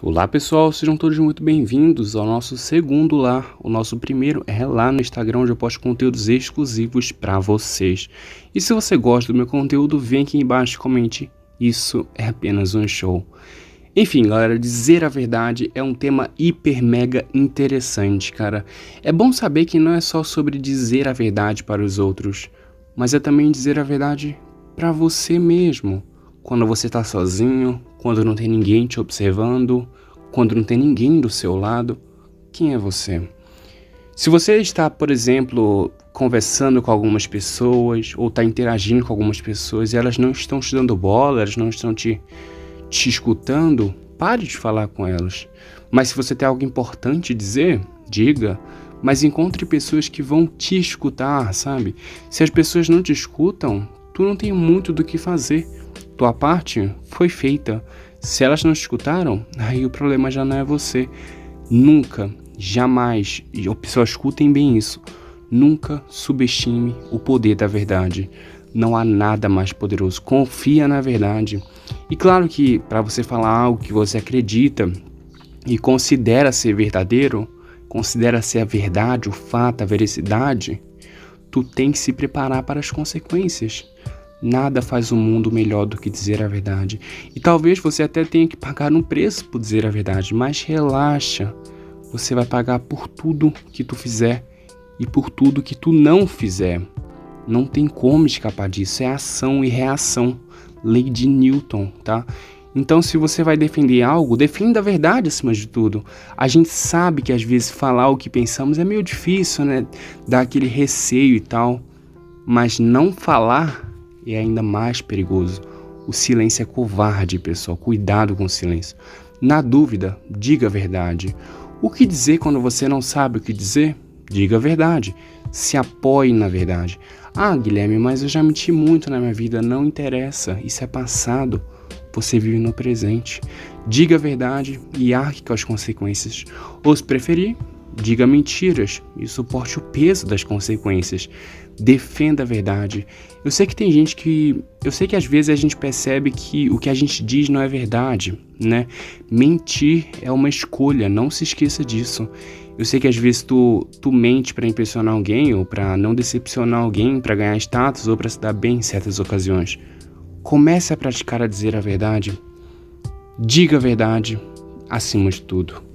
Olá pessoal, sejam todos muito bem-vindos ao nosso segundo lar. O nosso primeiro é lá no Instagram, onde eu posto conteúdos exclusivos para vocês. E se você gosta do meu conteúdo, vem aqui embaixo e comente. Isso é apenas um show. Enfim, galera, dizer a verdade é um tema hiper mega interessante, cara. É bom saber que não é só sobre dizer a verdade para os outros, mas é também dizer a verdade para você mesmo. Quando você tá sozinho, quando não tem ninguém te observando, quando não tem ninguém do seu lado, quem é você? Se você está, por exemplo, conversando com algumas pessoas ou está interagindo com algumas pessoas e elas não estão te dando bola, elas não estão te escutando, pare de falar com elas. Mas se você tem algo importante a dizer, diga, mas encontre pessoas que vão te escutar, sabe? Se as pessoas não te escutam, tu não tem muito do que fazer. Tua parte foi feita. Se elas não te escutaram, aí o problema já não é você. Nunca, jamais, e pessoal, escutem bem isso, nunca subestime o poder da verdade. Não há nada mais poderoso. Confia na verdade. E claro que para você falar algo que você acredita e considera ser verdadeiro, considera ser a verdade, o fato, a veracidade, tu tem que se preparar para as consequências. Nada faz o mundo melhor do que dizer a verdade. E talvez você até tenha que pagar um preço por dizer a verdade, mas relaxa. Você vai pagar por tudo que tu fizer e por tudo que tu não fizer. Não tem como escapar disso, é ação e reação. Lei de Newton, tá? Então, se você vai defender algo, defenda a verdade acima de tudo. A gente sabe que às vezes falar o que pensamos é meio difícil, né? Dá aquele receio e tal. Mas não falar é ainda mais perigoso. O silêncio é covarde, pessoal. Cuidado com o silêncio. Na dúvida, diga a verdade. O que dizer quando você não sabe o que dizer? Diga a verdade. Se apoie na verdade. Ah, Guilherme, mas eu já menti muito na minha vida. Não interessa. Isso é passado. Você vive no presente. Diga a verdade e arque com as consequências. Ou se preferir, diga mentiras e suporte o peso das consequências. Defenda a verdade. Eu sei que às vezes a gente percebe que o que a gente diz não é verdade, né? Mentir é uma escolha, não se esqueça disso. Eu sei que às vezes tu mente para impressionar alguém ou para não decepcionar alguém, para ganhar status ou para se dar bem em certas ocasiões. Comece a praticar a dizer a verdade. Diga a verdade acima de tudo.